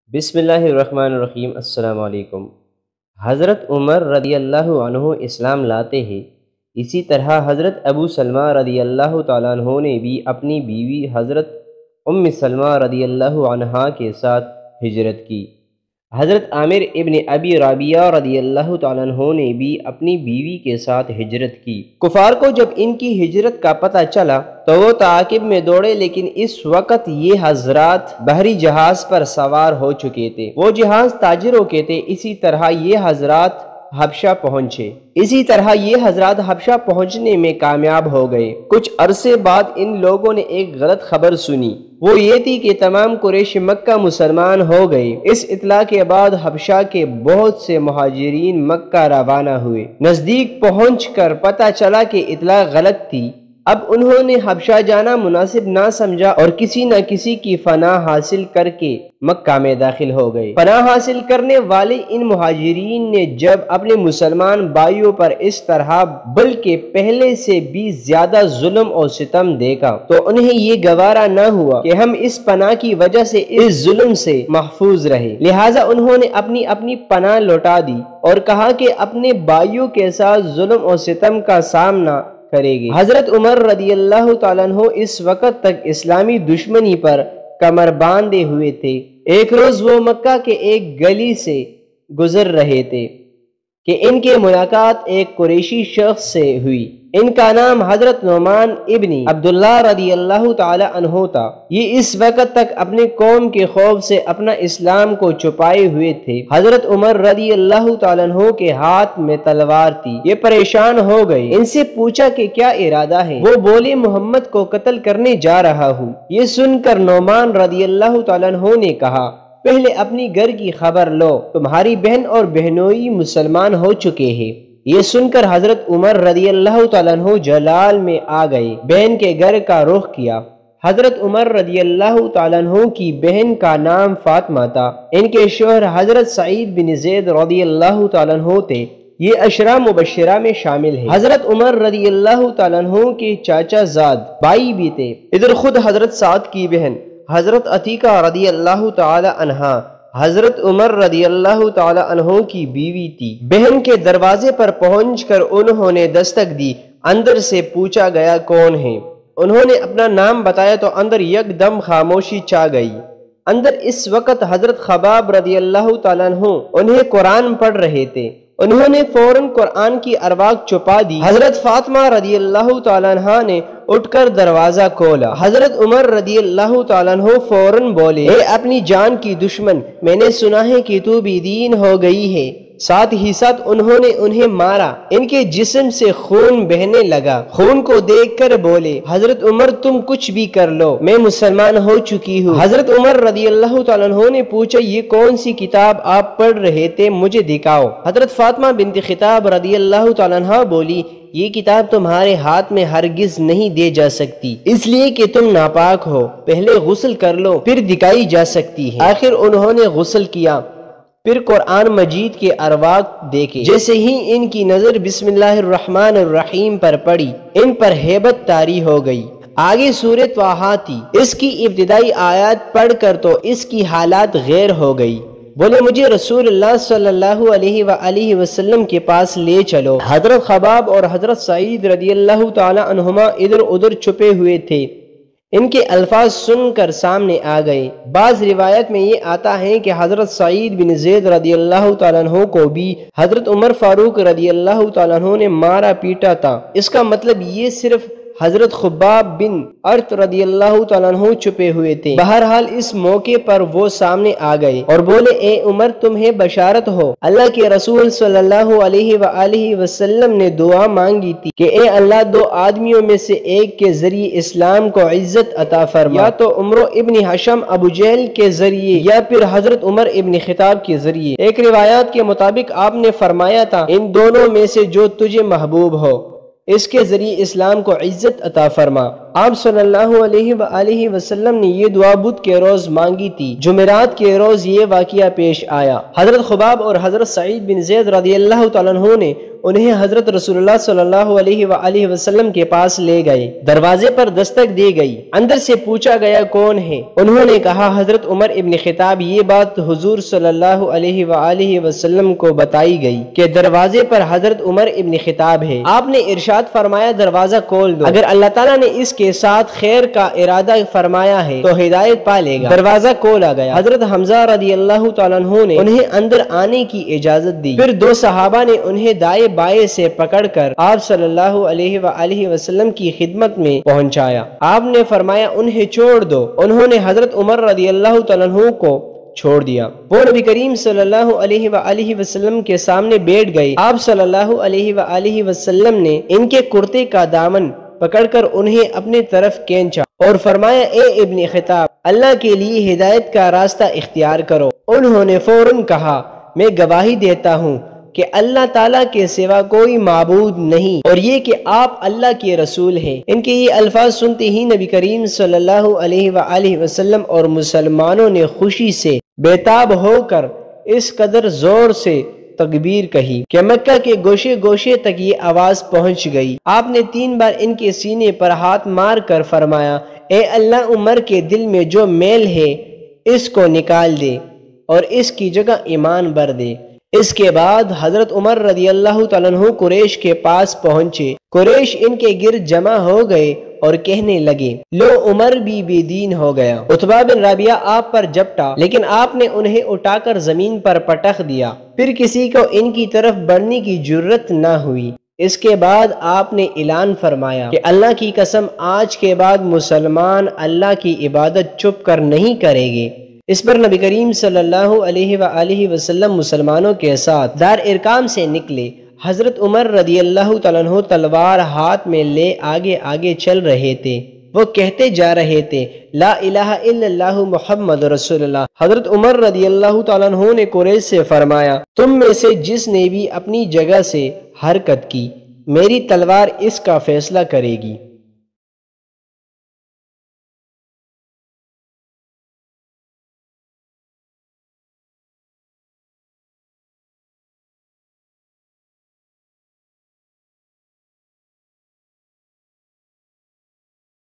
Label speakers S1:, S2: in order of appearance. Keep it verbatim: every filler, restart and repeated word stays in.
S1: بسم اللہ الرحمن الرحیم۔ السلام علیکم۔ حضرت عمر رضی اللہ عنہ اسلام لاتے ہیں، اسی طرح حضرت ابو سلمہ رضی اللہ تعالیٰ عنہ نے بھی اپنی بیوی حضرت ام سلمہ رضی اللہ عنہا کے ساتھ ہجرت کی۔ حضرت عامر ابن ابی رابیہ رضی اللہ تعالیٰ عنہ نے بھی اپنی بیوی کے ساتھ ہجرت کی۔ کفار کو جب ان کی ہجرت کا پتہ چلا تو وہ تعاقب میں دوڑے، لیکن اس وقت یہ حضرات بحری جہاز پر سوار ہو چکے تھے۔ وہ جہاز تاجروں کے تھے۔ اسی طرح یہ حضرات حبشہ پہنچے اسی طرح یہ حضرات حبشہ پہنچنے میں کامیاب ہو گئے۔ کچھ عرصے بعد ان لوگوں نے ایک غلط خبر سنی، وہ یہ تھی کہ تمام قریش مکہ مسلمان ہو گئے۔ اس اطلاع کے بعد حبشہ کے بہت سے مہاجرین مکہ روانہ ہوئے۔ نزدیک پہنچ کر پتہ چلا کہ اطلاع غلط تھی۔ اب انہوں نے حبشہ جانا مناسب نہ سمجھا اور کسی نہ کسی کی پناہ حاصل کر کے مکہ میں داخل ہو گئے۔ پناہ حاصل کرنے والے ان مہاجرین نے جب اپنے مسلمان بھائیوں پر اس طرح بلکہ پہلے سے بھی زیادہ ظلم اور ستم دیکھا تو انہیں یہ گوارا نہ ہوا کہ ہم اس پناہ کی وجہ سے اس ظلم سے محفوظ رہے، لہٰذا انہوں نے اپنی اپنی پناہ لوٹا دی اور کہا کہ اپنے بھائیوں کے ساتھ ظلم اور ستم کا سامنا کرے گی۔ حضرت عمر رضی اللہ تعالیٰ عنہ اس وقت تک اسلامی دشمنی پر کمر باندھے ہوئے تھے۔ ایک روز وہ مکہ کے ایک گلی سے گزر رہے تھے کہ ان کی ملاقات ایک قریشی شخص سے ہوئی۔ ان کا نام حضرت نعمان ابن عبداللہ رضی اللہ تعالی عنہ تھا۔ یہ اس وقت تک اپنے قوم کے خوف سے اپنا اسلام کو چھپائے ہوئے تھے۔ حضرت عمر رضی اللہ تعالی عنہ کے ہاتھ میں تلوار تھی۔ یہ پریشان ہو گئے، ان سے پوچھا کہ کیا ارادہ ہے؟ وہ بولے محمد کو قتل کرنے جا رہا ہوں۔ یہ سن کر نعمان رضی اللہ تعالی عنہ نے کہا، پہلے اپنی گھر کی خبر لو، تمہاری بہن اور بہنوئی مسلمان ہو چکے ہیں۔ یہ سن کر حضرت عمر رضی اللہ تعالیٰ عنہ جلال میں آ گئے، بہن کے گھر کا رخ کیا۔ حضرت عمر رضی اللہ تعالیٰ عنہ کی بہن کا نام فاطمہ تھا۔ ان کے شوہر حضرت سعید بن زید رضی اللہ تعالیٰ عنہ تھے۔ یہ عشرہ مبشرہ میں شامل ہے۔ حضرت عمر رضی اللہ تعالیٰ عنہ کے چاچا زاد بھائی بھی تھے۔ ادھر خود حضرت سعد کی بہن حضرت عتیقہ رضی اللہ تعالی عنہا حضرت عمر رضی اللہ تعالی عنہ کی بیوی تھی۔ بہن کے دروازے پر پہنچ کر انہوں نے دستک دی۔ اندر سے پوچھا گیا کون ہے؟ انہوں نے اپنا نام بتایا تو اندر یک دم خاموشی چھا گئی۔ اندر اس وقت حضرت خباب رضی اللہ تعالی عنہ انہیں قرآن پڑھ رہے تھے۔ انہوں نے فوراً قرآن کی ارواق چھپا دی۔ حضرت فاطمہ رضی اللہ تعالی عنہ نے اٹھ کر دروازہ کھولا۔ حضرت عمر رضی اللہ تعالیٰ عنہ فوراً بولے، اے اپنی جان کی دشمن، میں نے سنا ہے کہ تو بے دین ہو گئی ہے۔ ساتھ ہی ساتھ انہوں نے انہیں مارا۔ ان کے جسم سے خون بہنے لگا۔ خون کو دیکھ کر بولے، حضرت عمر تم کچھ بھی کر لو، میں مسلمان ہو چکی ہوں۔ حضرت عمر رضی اللہ تعالیٰ عنہ نے پوچھا، یہ کون سی کتاب آپ پڑھ رہے تھے؟ مجھے دکھاؤ۔ حضرت فاطمہ بنت خطاب رضی اللہ تعالیٰ عنہ بولی، یہ کتاب تمہارے ہاتھ میں ہرگز نہیں دے جا سکتی، اس لیے کہ تم ناپاک ہو۔ پہلے غسل کر لو، پھر دکھائی جا سکتی ہے۔ آخر انہوں نے غسل کیا، پھر قرآن مجید کے ارواق دیکھے۔ جیسے ہی ان کی نظر بسم اللہ الرحمن الرحیم پر پڑی، ان پر ہیبت طاری ہو گئی۔ آگے سورۃ طٰہٰ تھی۔ اس کی ابتدائی آیات پڑھ کر تو اس کی حالات غیر ہو گئی۔ بولے، مجھے رسول اللہ صلی اللہ علیہ وآلہ وسلم کے پاس لے چلو۔ حضرت خباب اور حضرت سعید رضی اللہ تعالی عنہما ادھر ادھر چھپے ہوئے تھے۔ ان کے الفاظ سن کر سامنے آ گئے۔ بعض روایت میں یہ آتا ہے کہ حضرت سعید بن زید رضی اللہ تعالیٰ عنہ کو بھی حضرت عمر فاروق رضی اللہ تعالیٰ عنہ نے مارا پیٹا تھا۔ اس کا مطلب یہ صرف حضرت خباب بن ارت رضی اللہ تعالیٰ عنہ چھپے ہوئے تھے۔ بہرحال اس موقع پر وہ سامنے آ گئے اور بولے، اے عمر تمہیں بشارت ہو، اللہ کے رسول صلی اللہ علیہ وآلہ وسلم نے دعا مانگی تھی کہ اے اللہ دو آدمیوں میں سے ایک کے ذریعے اسلام کو عزت عطا فرما، یا تو عمر ابن حشم ابو جہل کے ذریعے یا پھر حضرت عمر ابن خطاب کے ذریعے۔ ایک روایات کے مطابق آپ نے فرمایا تھا، ان دونوں میں سے جو تجھے محبوب ہو اس کے ذریعے اسلام کو عزت عطا فرما۔ آپ صلی اللہ علیہ وآلہ وسلم نے یہ دعا بدھ کے روز مانگی تھی۔ جمعرات کے روز یہ واقعہ پیش آیا۔ حضرت خباب اور حضرت سعید بن زید رضی اللہ تعالیٰ عنہ نے انہیں حضرت رسول اللہ صلی اللہ علیہ وآلہ وسلم کے پاس لے گئے۔ دروازے پر دستک دی گئی، اندر سے پوچھا گیا کون ہے؟ انہوں نے کہا حضرت عمر ابن خطاب۔ یہ بات حضور صلی اللہ علیہ وآلہ وسلم کو بتائی گئی کہ دروازے پر حضرت عمر ابن خطاب ہے۔ آپ نے ارشاد فرمایا دروازہ کھول دو، اگر اللہ تعالیٰ نے اس کے ساتھ خیر کا ارادہ فرمایا ہے تو ہدایت پا لے گا۔ دروازہ کھولا گیا، حضرت حمزہ رضی اللہ تعالیٰ عنہ نے انہیں اندر آنے کی اجازت دی۔ پھر دو صحابہ نے انہیں دائیں بائیں سے پکڑ کر آپ صلی اللہ علیہ وآلہ وسلم کی خدمت میں پہنچایا۔ آپ نے فرمایا انہیں چھوڑ دو۔ انہوں نے حضرت عمر رضی اللہ تعالیٰ عنہ کو چھوڑ دیا۔ وہ نبی کریم صلی اللہ علیہ وآلہ وسلم کے سامنے بیٹھ گئے۔ آپ صلی اللہ علیہ وآلہ وسلم نے ان کے کرتے کا دامن پکڑ کر انہیں اپنے طرف کھینچا اور فرمایا اے ابن خطاب، اللہ کے لیے ہدایت کا راستہ اختیار کرو۔ انہوں نے فوراً کہا میں گواہی دیتا ہوں کہ اللہ تعالیٰ کے سوا کوئی معبود نہیں اور یہ کہ آپ اللہ کے رسول ہیں۔ ان کے یہ الفاظ سنتے ہی نبی کریم صلی اللہ علیہ وآلہ وسلم اور مسلمانوں نے خوشی سے بیتاب ہو کر اس قدر زور سے تکبیر کہی کہ مکہ کے گوشے گوشے تک یہ آواز پہنچ گئی۔ آپ نے تین بار ان کے سینے پر ہاتھ مار کر فرمایا اے اللہ عمر کے دل میں جو میل ہے اس کو نکال دے اور اس کی جگہ ایمان بھر دے۔ اس کے بعد حضرت عمر رضی اللہ تعالیٰ عنہ قریش کے پاس پہنچے۔ قریش ان کے گرد جمع ہو گئے اور کہنے لگے لو عمر بھی بے دین ہو گیا۔ عتبہ بن ربیعہ آپ پر جھپٹا لیکن آپ نے انہیں اٹھا کر زمین پر پٹخ دیا۔ پھر کسی کو ان کی طرف بڑھنے کی جرت نہ ہوئی۔ اس کے بعد آپ نے اعلان فرمایا کہ اللہ کی قسم آج کے بعد مسلمان اللہ کی عبادت چھپ کر نہیں کریں گے۔ اس پر نبی کریم صلی اللہ علیہ وآلہ وسلم مسلمانوں کے ساتھ دار ارقام سے نکلے۔ حضرت عمر رضی اللہ تعالیٰ عنہ تلوار ہاتھ میں لے آگے آگے چل رہے تھے۔ وہ کہتے جا رہے تھے لا الہ الا اللہ محمد رسول اللہ۔ حضرت عمر رضی اللہ تعالیٰ عنہ نے قریش سے فرمایا تم میں سے جس نے بھی اپنی جگہ سے حرکت کی میری تلوار اس کا فیصلہ کرے گی۔